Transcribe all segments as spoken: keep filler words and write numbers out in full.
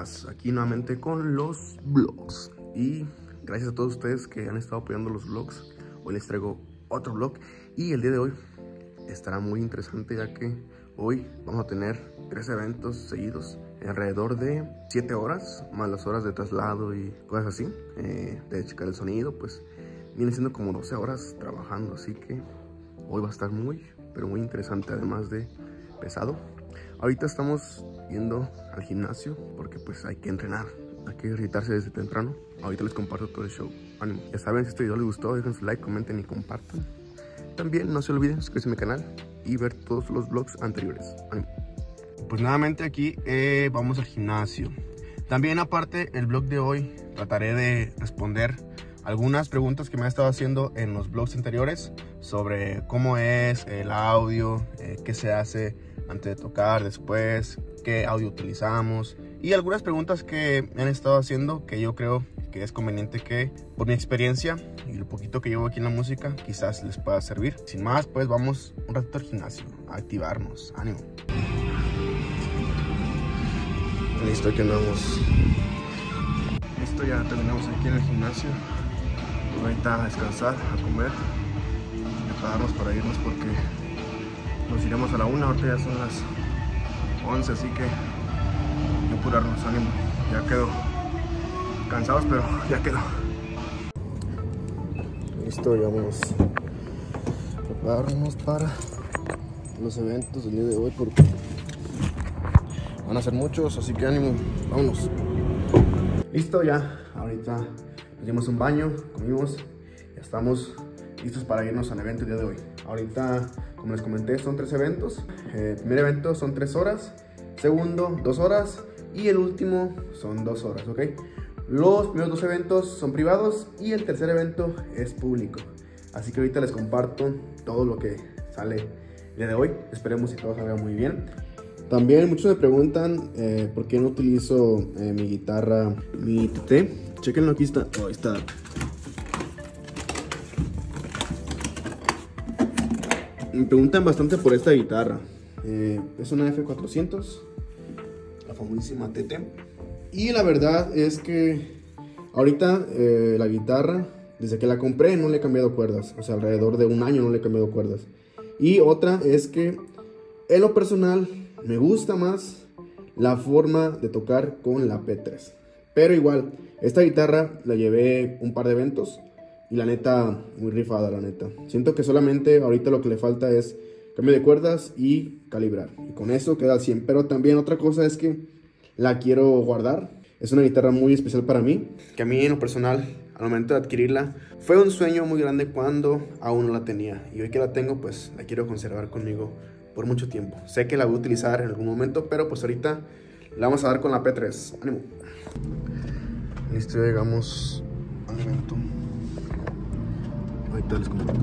más, aquí nuevamente con los vlogs. Y gracias a todos ustedes que han estado apoyando los vlogs. Hoy les traigo otro vlog y el día de hoy estará muy interesante, ya que hoy vamos a tener tres eventos seguidos, alrededor de siete horas, más las horas de traslado y cosas así, eh, de checar el sonido. Pues vienen siendo como doce horas trabajando, así que hoy va a estar muy, pero muy interesante, además de pesado. Ahorita estamos yendo al gimnasio porque pues hay que entrenar, hay que ejercitarse desde temprano. Ahorita les comparto todo el show. Ánimo. Ya saben, si este video les gustó, dejen su like, comenten y compartan. También no se olviden suscribirse a mi canal y ver todos los vlogs anteriores. ¡Ánimo! Pues nuevamente aquí eh, vamos al gimnasio. También aparte el vlog de hoy trataré de responder algunas preguntas que me han estado haciendo en los vlogs anteriores sobre cómo es el audio, eh, qué se hace antes de tocar, después, qué audio utilizamos y algunas preguntas que me han estado haciendo que yo creo que es conveniente que, por mi experiencia y lo poquito que llevo aquí en la música, quizás les pueda servir. Sin más, pues vamos un ratito al gimnasio a activarnos. ¡Ánimo! Listo, aquí andamos. Listo, ya terminamos aquí en el gimnasio. Ahorita a descansar, a comer, a prepararnos para irnos porque nos iremos a la una. Ahorita ya son las once, así que hay que apurarnos. Ánimo, ya quedó. Cansados, pero ya quedó. Listo, ya vamos a prepararnos para los eventos del día de hoy porque van a ser muchos, así que ánimo, vámonos. Listo, ya, ahorita nos dimos un baño, comimos, ya estamos listos para irnos al evento el día de hoy. Ahorita, como les comenté, son tres eventos. El primer evento son tres horas, segundo, dos horas y el último son dos horas, ¿ok? Los primeros dos eventos son privados y el tercer evento es público. Así que ahorita les comparto todo lo que sale el día de hoy. Esperemos que todo salga muy bien. También muchos me preguntan eh, por qué no utilizo eh, mi guitarra, mi T T. Chequenlo, aquí está. Oh, ahí está. Me preguntan bastante por esta guitarra. Eh, es una F cuatrocientos, la famosísima T T. Y la verdad es que ahorita eh, la guitarra, desde que la compré, no le he cambiado cuerdas. O sea, alrededor de un año no le he cambiado cuerdas. Y otra es que, en lo personal, me gusta más la forma de tocar con la P tres. Pero igual, esta guitarra la llevé un par de eventos y la neta, muy rifada la neta. Siento que solamente ahorita lo que le falta es cambio de cuerdas y calibrar. Y con eso queda al cien. Pero también otra cosa es que la quiero guardar. Es una guitarra muy especial para mí, que a mí en lo personal, al momento de adquirirla, fue un sueño muy grande cuando aún no la tenía. Y hoy que la tengo, pues la quiero conservar conmigo por mucho tiempo. Sé que la voy a utilizar en algún momento, pero pues ahorita la vamos a dar con la P tres. ¡Ánimo! Listo, ya llegamos al evento. Ahorita les comento.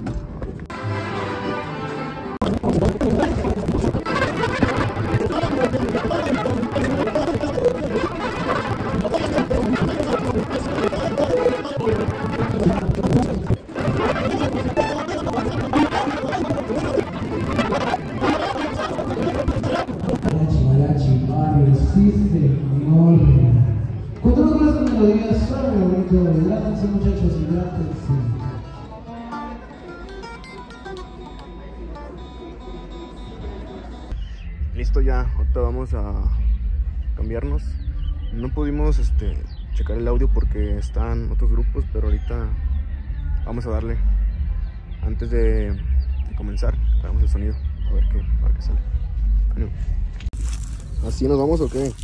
Listo, ya, ahorita vamos a cambiarnos. No pudimos este, checar el audio porque están otros grupos, pero ahorita vamos a darle. Antes de, de comenzar, grabamos el sonido, a ver qué, a ver qué sale. Ánimo. ¿Así nos vamos o qué?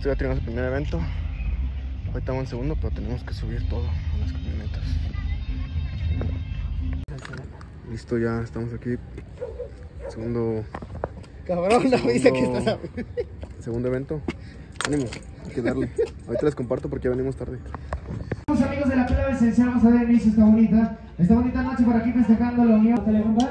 Listo, ya tenemos el primer evento. Hoy estamos en segundo, pero tenemos que subir todo a las camionetas. Listo, ya estamos aquí. Segundo. Cabrón, no me dice que estás a... Segundo evento. Ánimo, hay que darle. Ahorita les comparto porque ya venimos tarde. Amigos de la pelea esencial, vamos a dar inicio a esta bonita, esta bonita noche por aquí festejando la unión.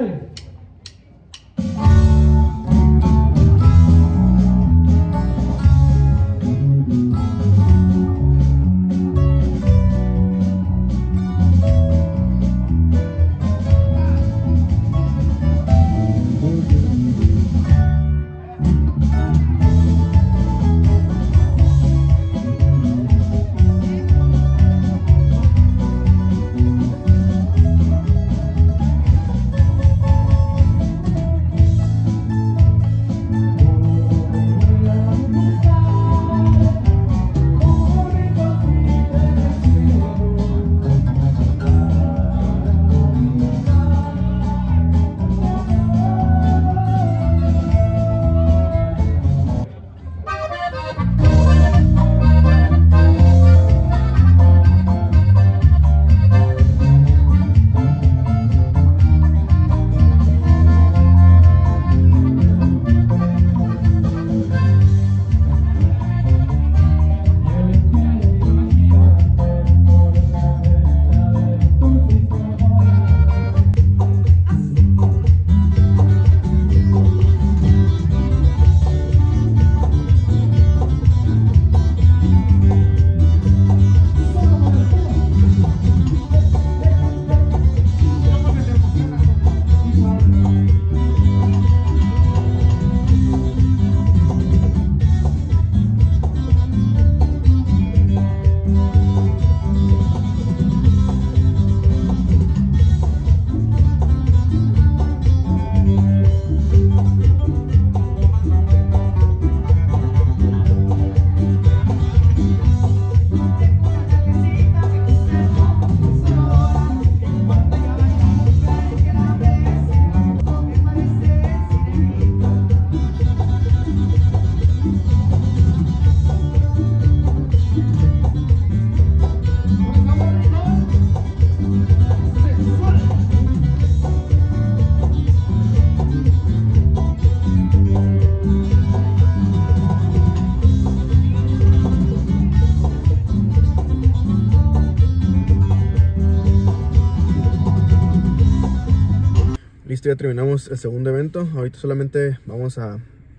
Listo, ya terminamos el segundo evento. Ahorita solamente vamos a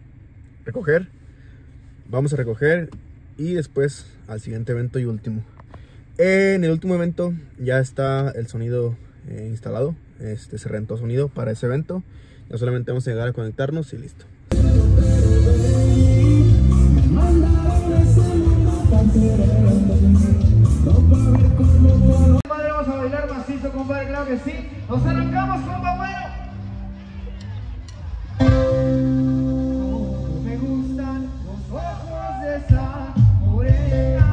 recoger. Vamos a recoger y después al siguiente evento y último. En el último evento ya está el sonido eh, instalado. Este, se rentó sonido para ese evento. Ya solamente vamos a llegar a conectarnos y listo. Vamos a bailar macizo, compadre, claro que sí. Nos arrancamos, compa, bueno. Me gustan los ojos de esa morena.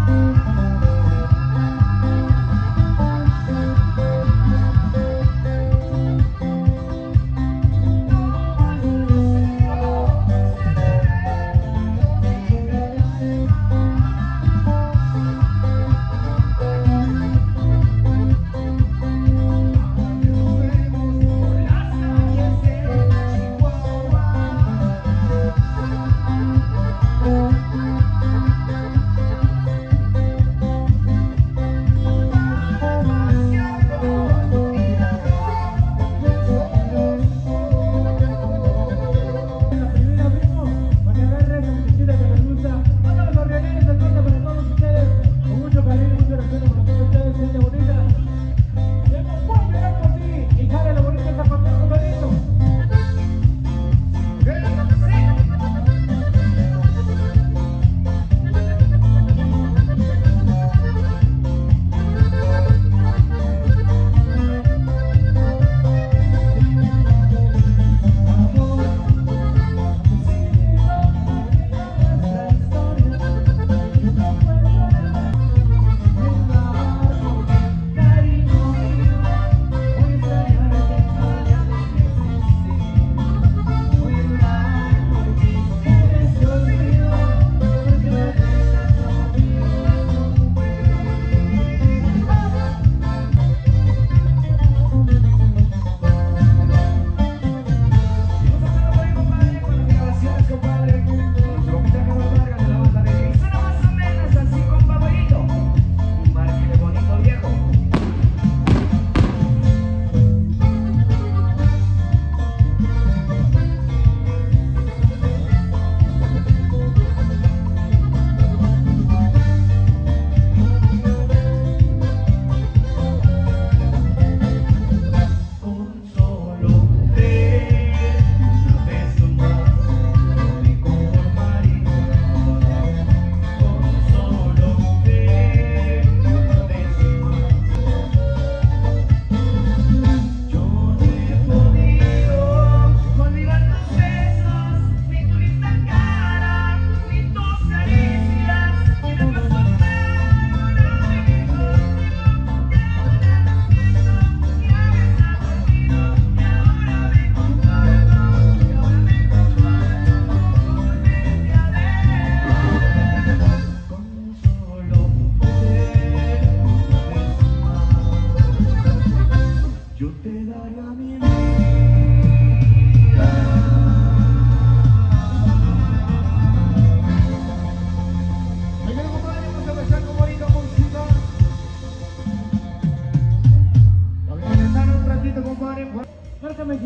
Las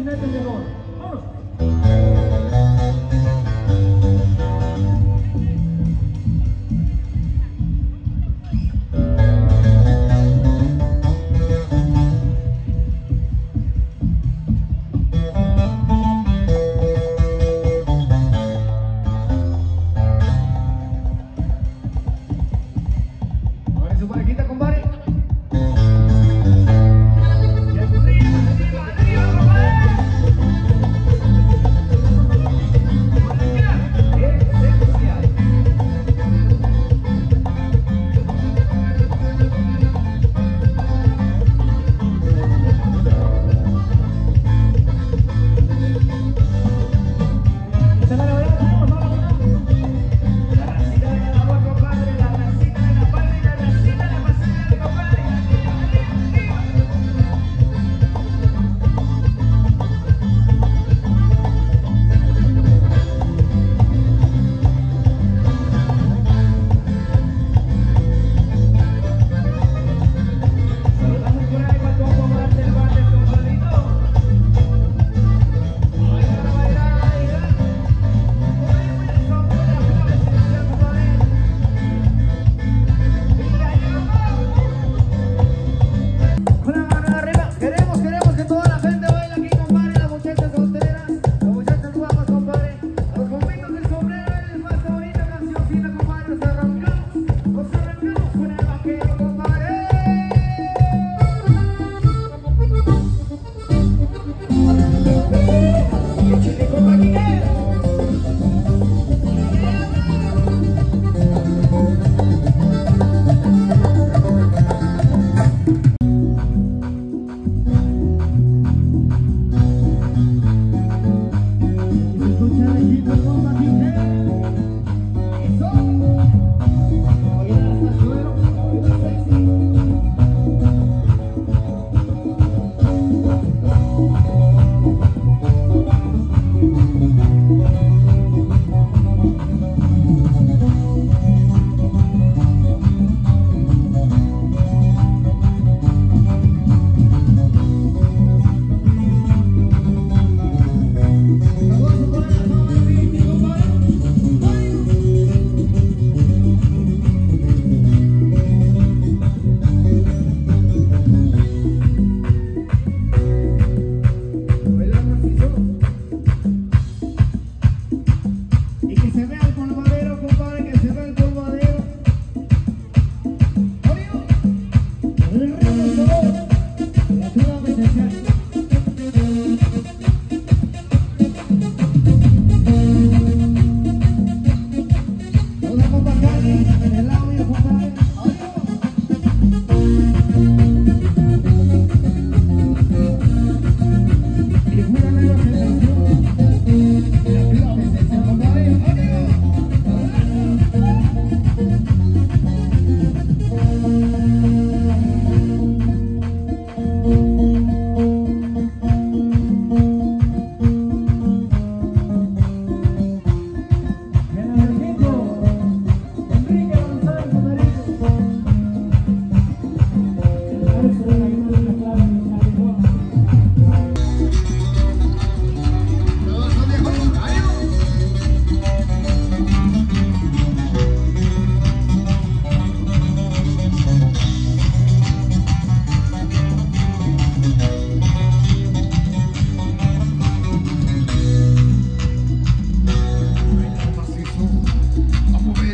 jinetes de honor. ¡Vamos!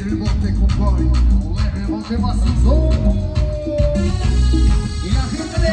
Se pasó y la gente de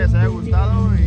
les haya gustado y